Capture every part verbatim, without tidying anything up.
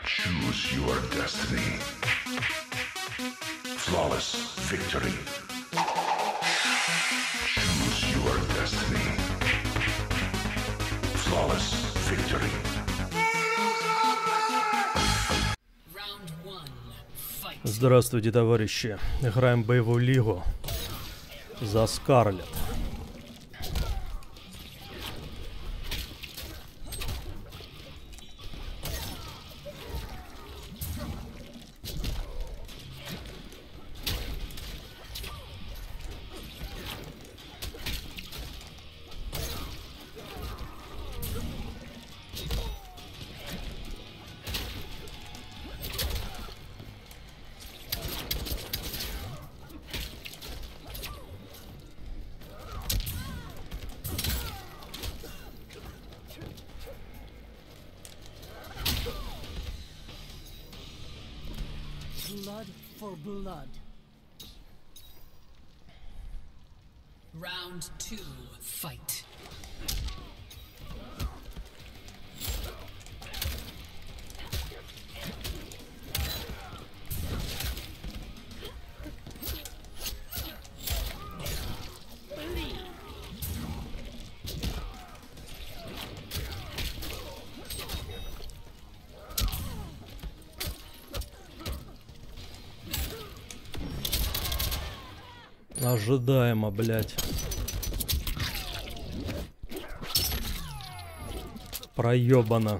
Choose your destiny. Flawless victory. Choose your destiny. Flawless victory. Здравствуйте, товарищи. Играем боевую лигу за Скарлетт. Blood for blood. Round two, fight. Ожидаемо, блядь. Проебано.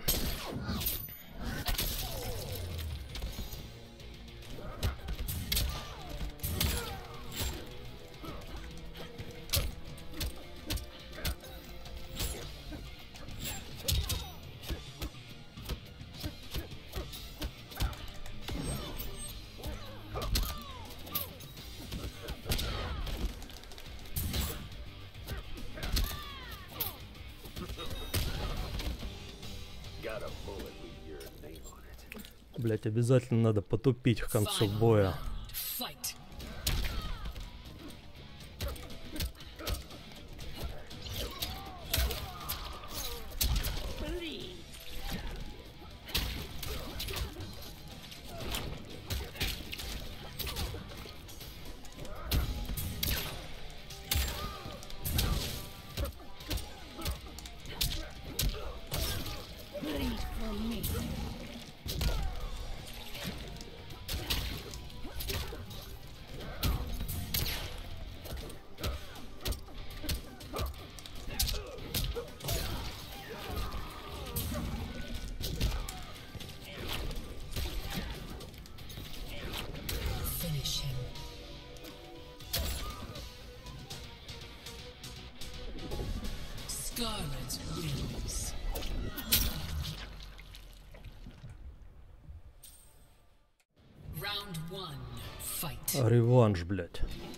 Блять, обязательно надо потупить к концу боя. Scarlet wins. Round one, fight. Реванш, блять.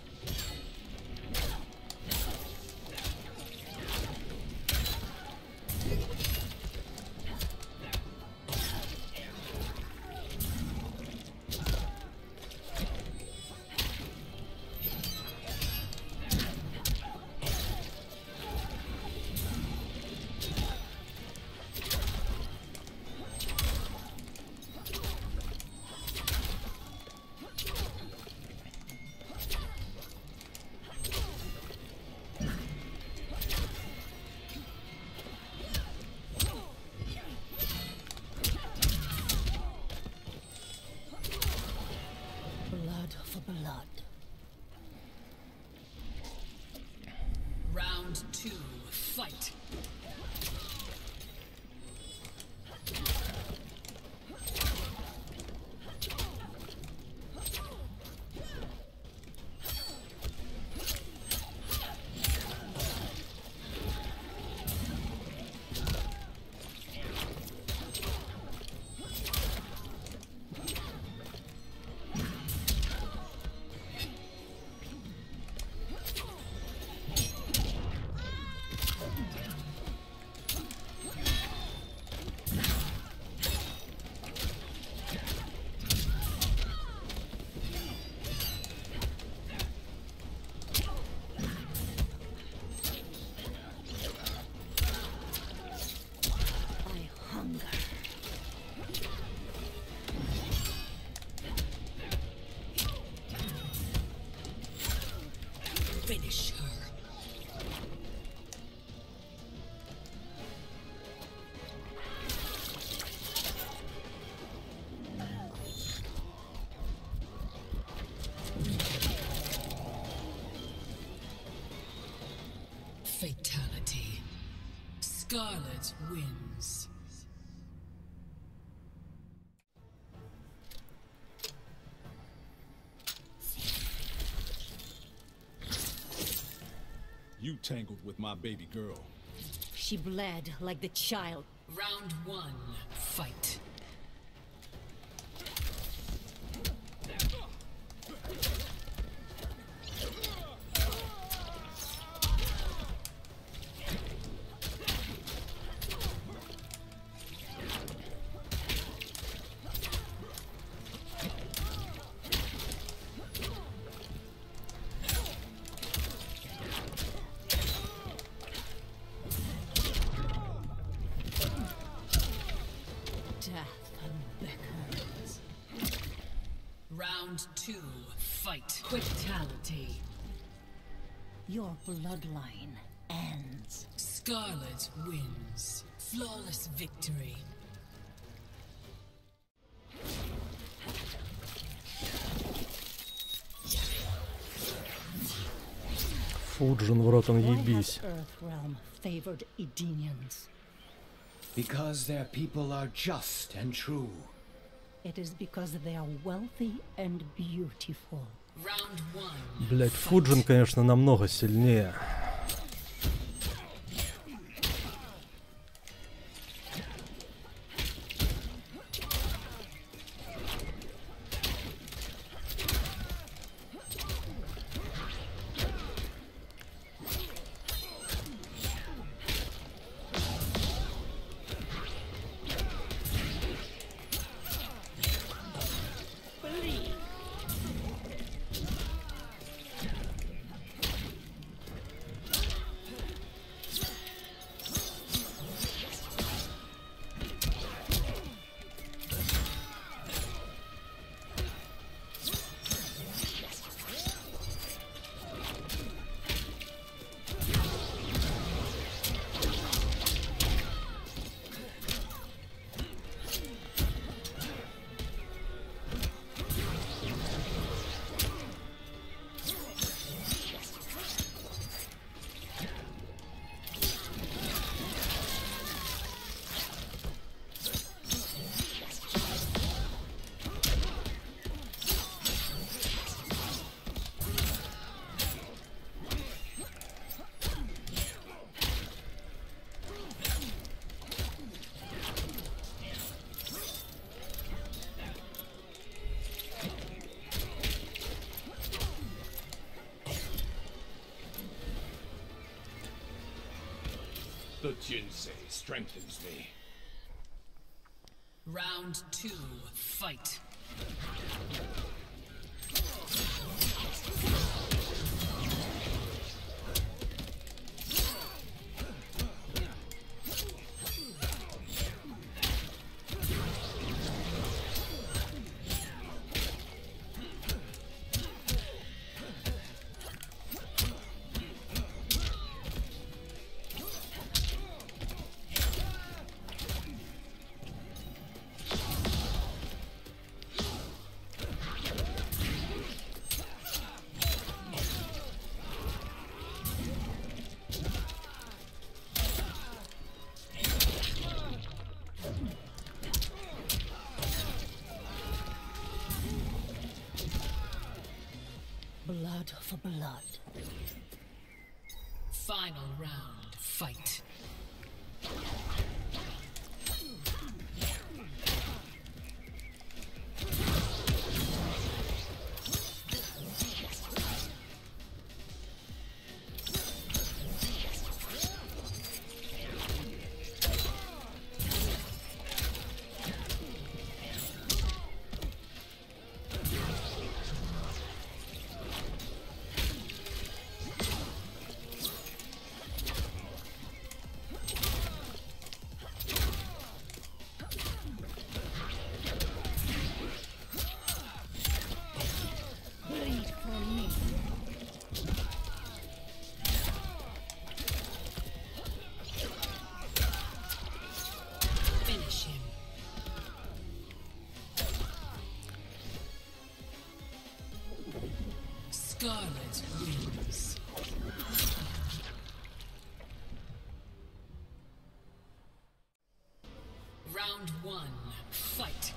Blood for blood. Round two, fight. Scarlet wins. You tangled with my baby girl. She bled like the child. Round one, fight. Death beckons. Round two, fight. Fatality. Your bloodline ends. Scarlet wins. Flawless victory. Фуджин в рот он Why ебись. has Earthrealm favored Edenians? Because their people are just and true. It is because they are wealthy and beautiful. Round one. Блять, Фуджин, конечно, намного сильнее. The Jinsei strengthens me. Round two, fight. Blood for blood. Final round, fight. Round one, fight.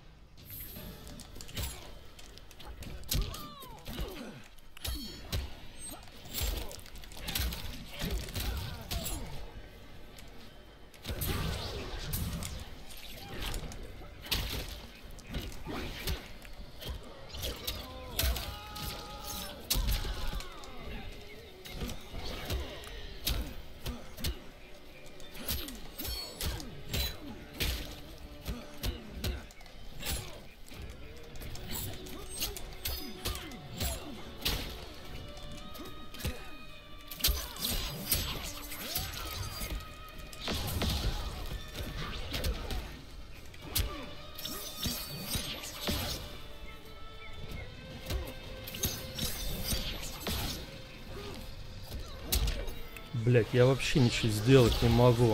Блять, я вообще ничего сделать не могу.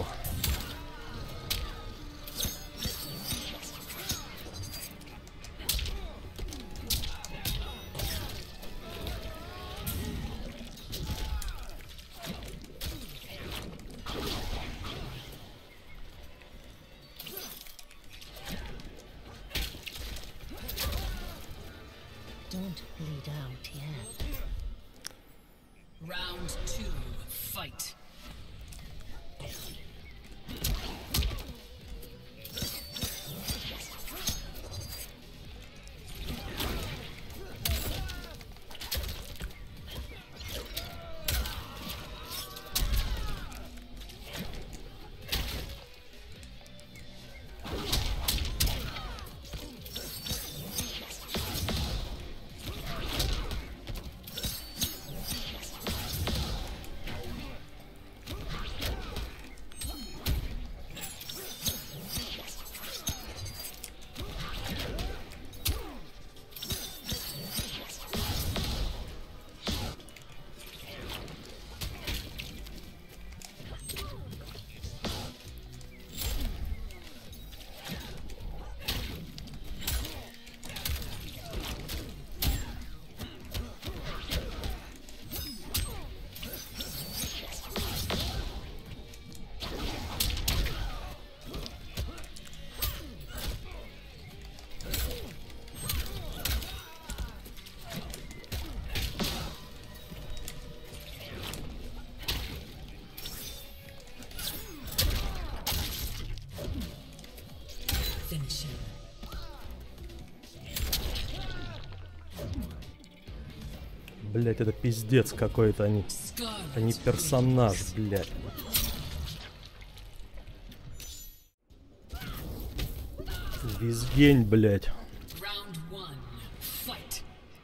Don't bleed out yet. Round two, fight. Finish him. Блять, это пиздец какой-то, они. Они персонаж, блять. Визгень, блять. Round one, fight.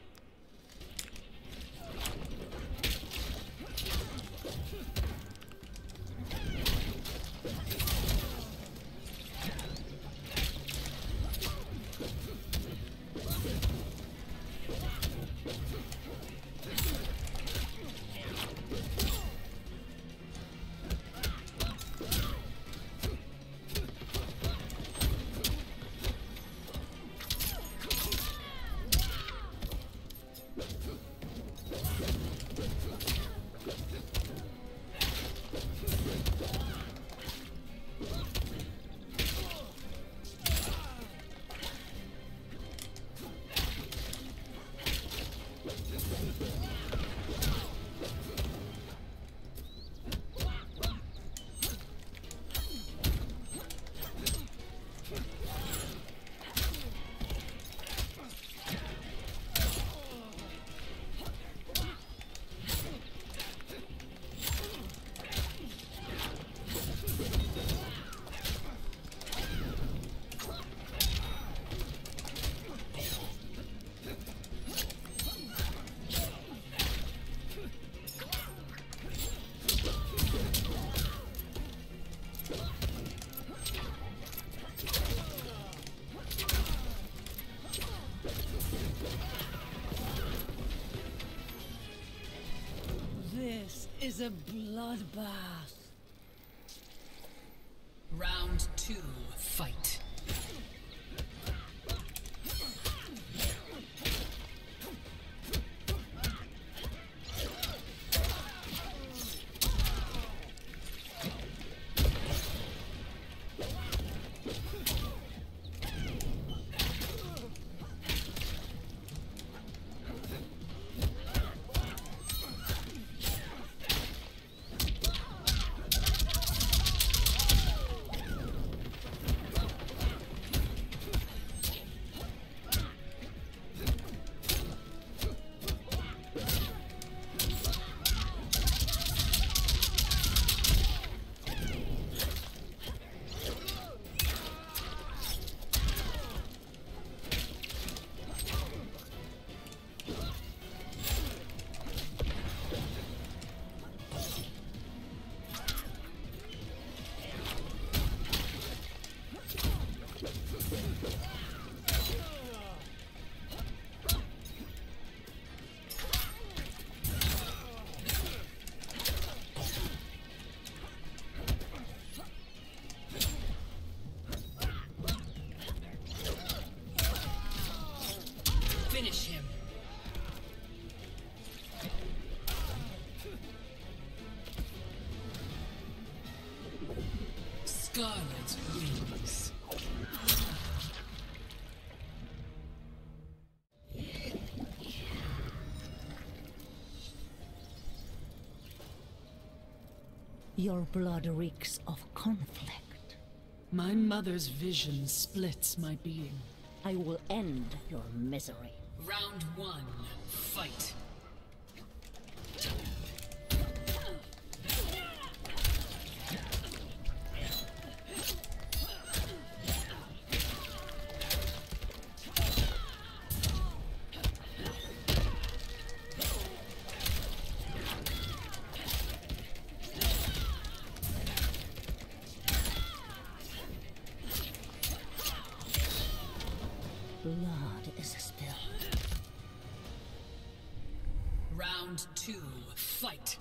This is a bloodbath. Round two, fight. Scarlet wins. Your blood reeks of conflict. My mother's vision splits my being. I will end your misery. Round one, fight. Blood is spilled. Round two, fight.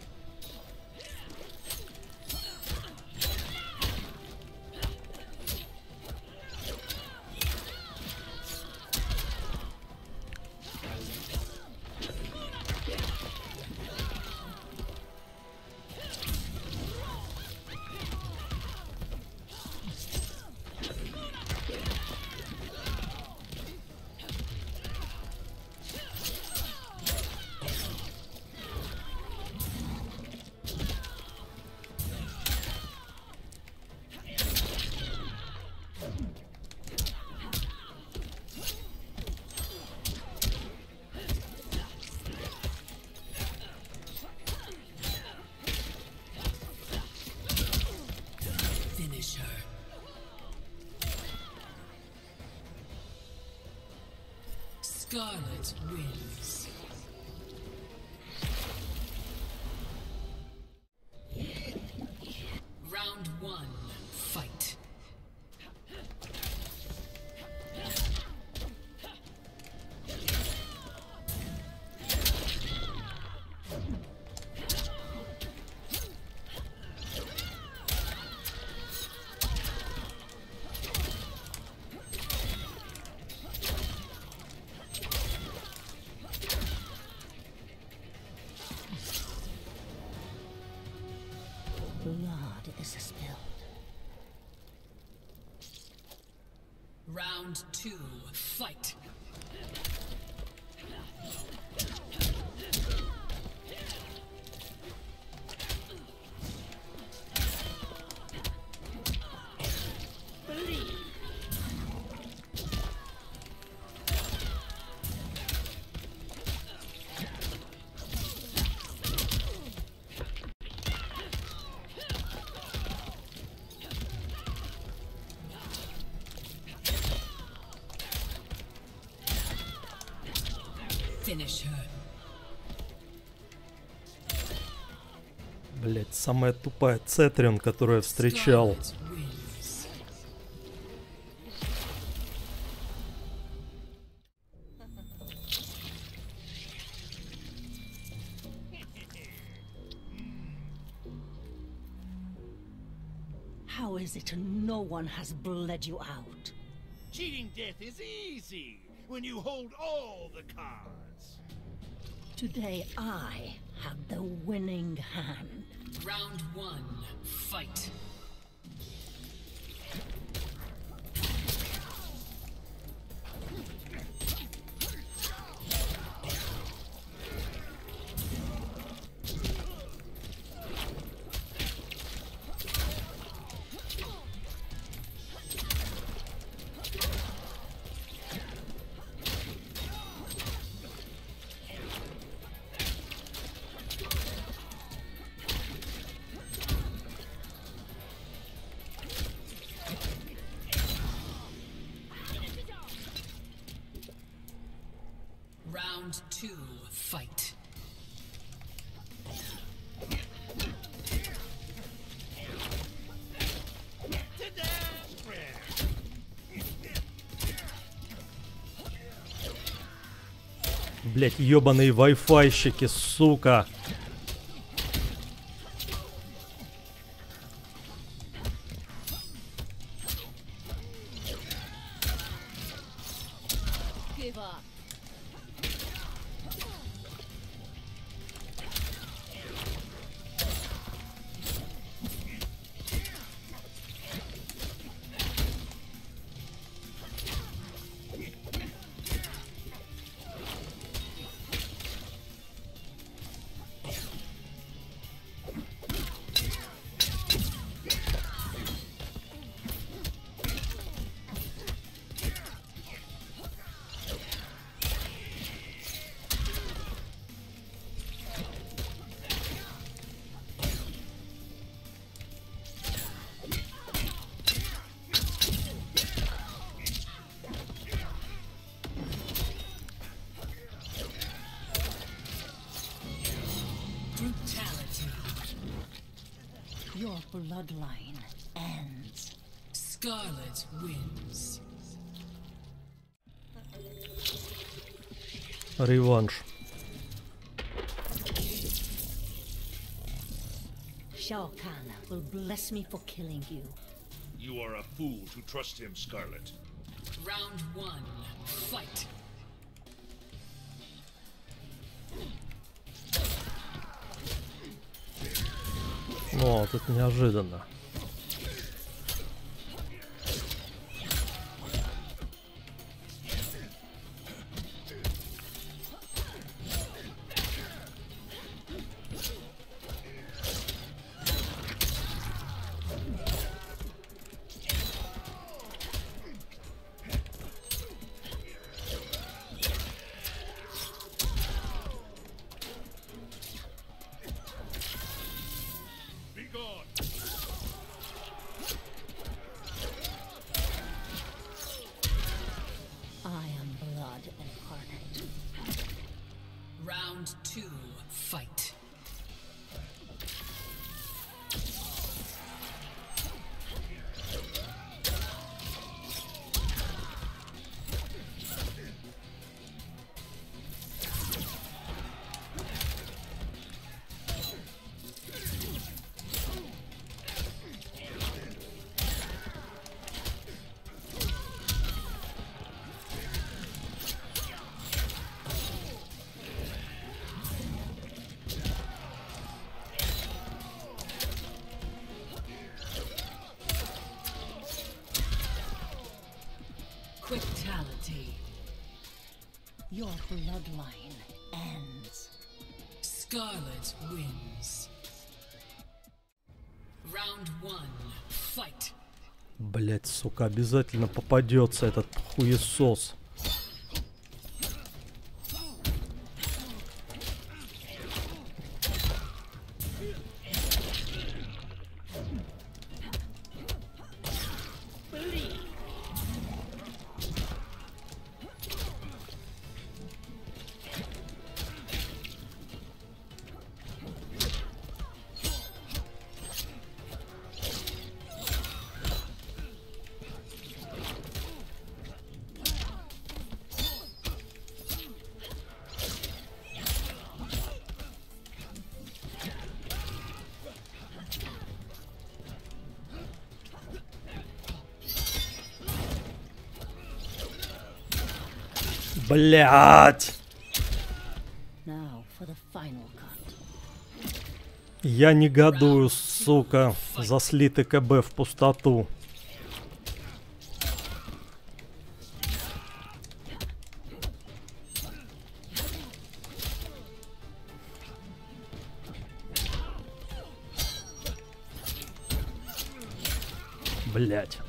Scarlet wins. Round one, fight. Blood is spilled. Round two, fight. Finish her. Блять, самая тупая Цетрин, которую я встречал. Scarlet wins. How is it no one has bled you out? Cheating death is easy when you hold all the cards. Today I have the winning hand. Round one, fight. Round two, fight. Блять, ебаные вай-файщики, сука. Give up. bloodline ends. Scarlet wins. Реванш. Shao Kahn will bless me for killing you. You are a fool to trust him, Scarlet. Round one, fight. О, тут неожиданно. I am blood incarnate. Round two, fight. Quicktality. Your bloodline ends. Scarlet wins. Round one, fight. Блять, сука, обязательно попадется этот хуесос. Блять! Now for the final cut. Я негодую, сука, за слитый КБ в пустоту. Блять.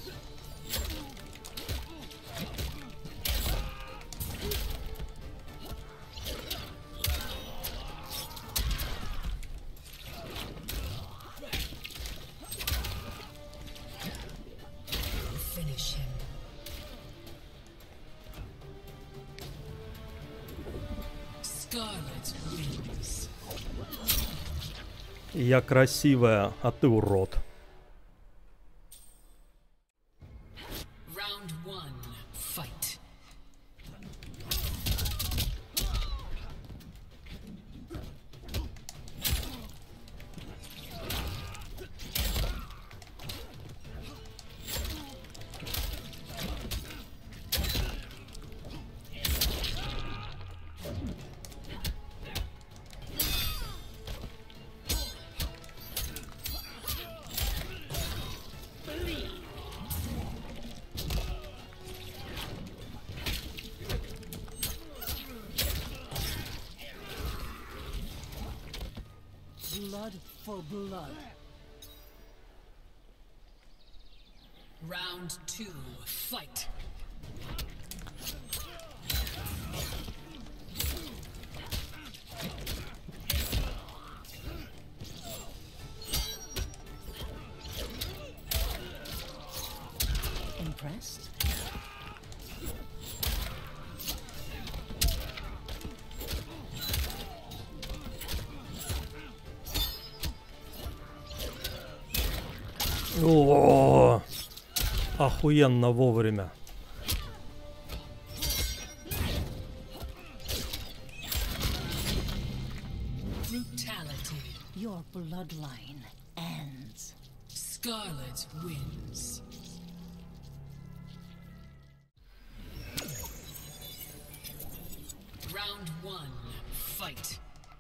Finish him. Scarlet wins. Я красивая, а ты урод. Round one, fight. Blood for blood. Round two, fight. Impressed? О, охуенно вовремя. Brutality. Your bloodline ends. Scarlet wins. Round one, fight.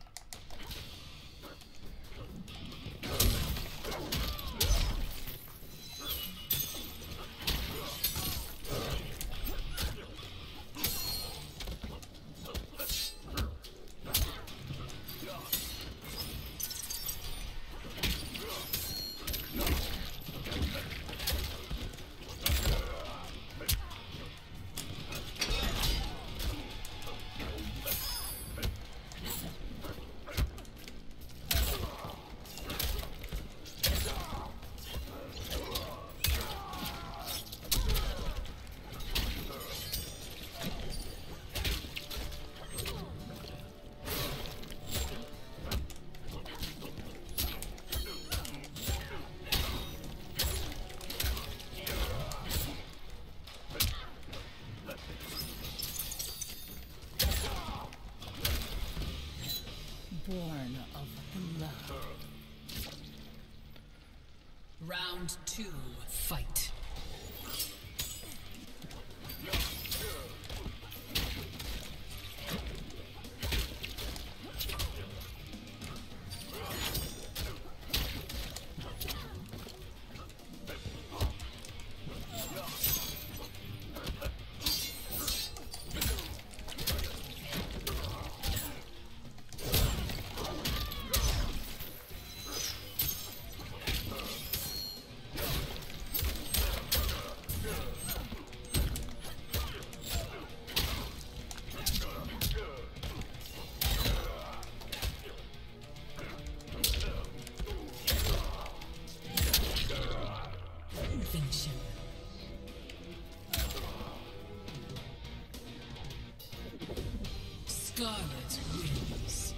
Born of blood. Round two, fight. Finish him. Scarlet wins.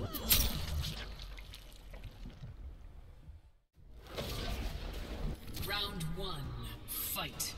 Round one, fight.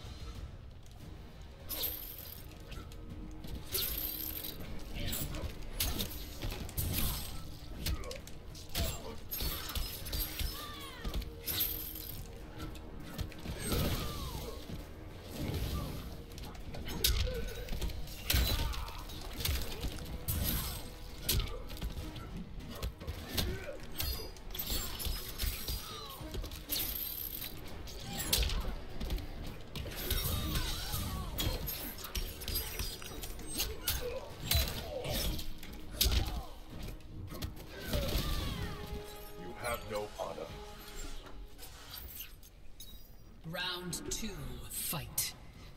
No honor. Round two, fight.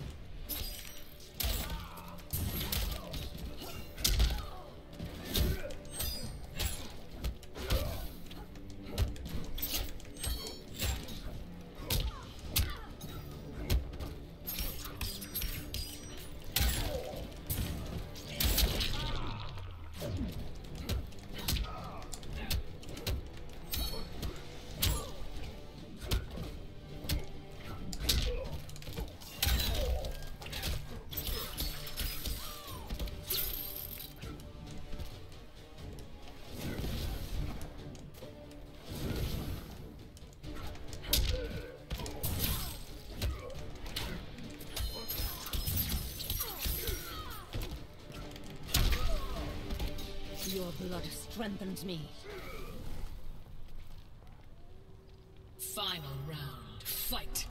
Your blood strengthens me. Final round, fight.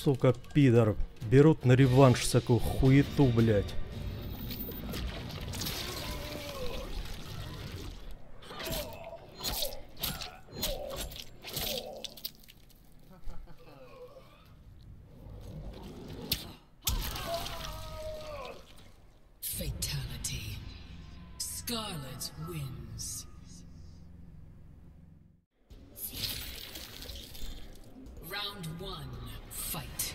сука, пидор. Берут на реванш всякую хуету, блядь. Fatality. Scarlet wins. Round one, fight.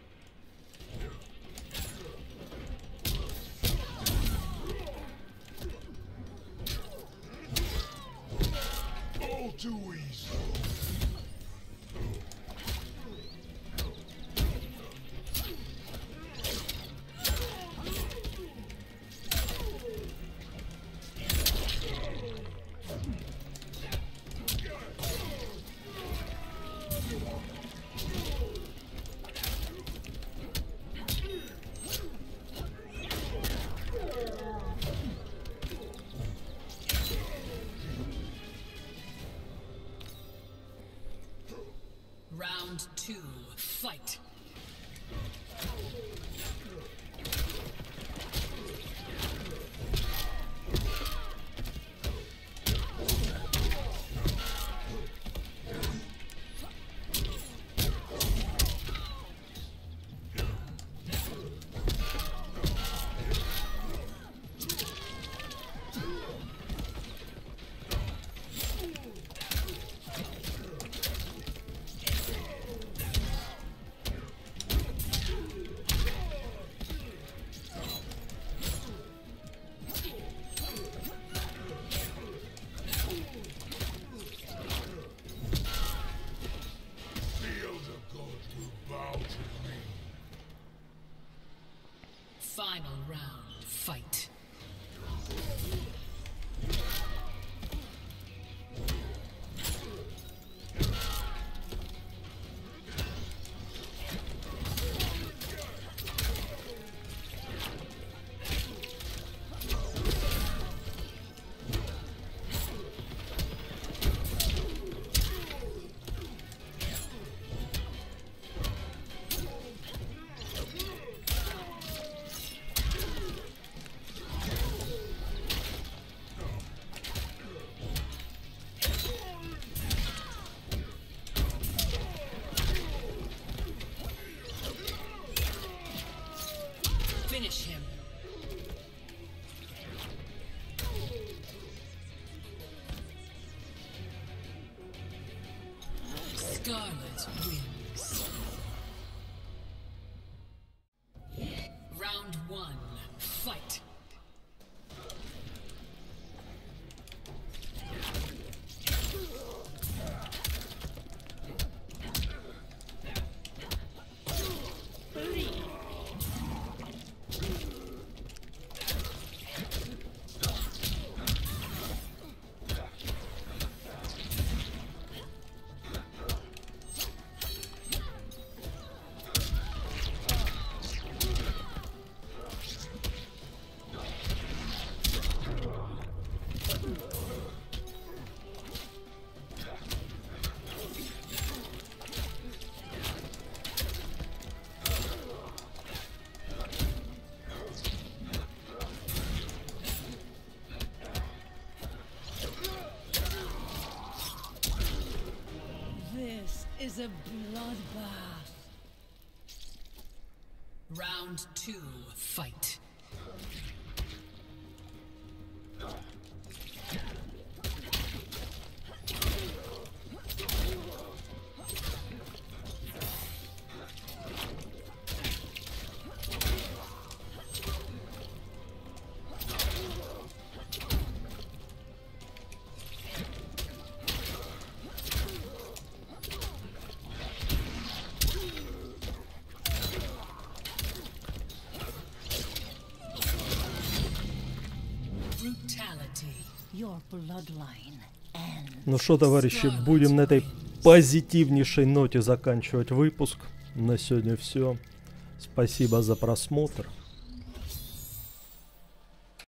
All too easy. Round two, fight. Final round, fight. Finish him. Scarlet wins. Round one, fight. This is a bloodbath. Round two, fight. Your bloodline ends. Ну что, товарищи, будем на этой позитивнейшей ноте заканчивать выпуск. На сегодня все. Спасибо за просмотр.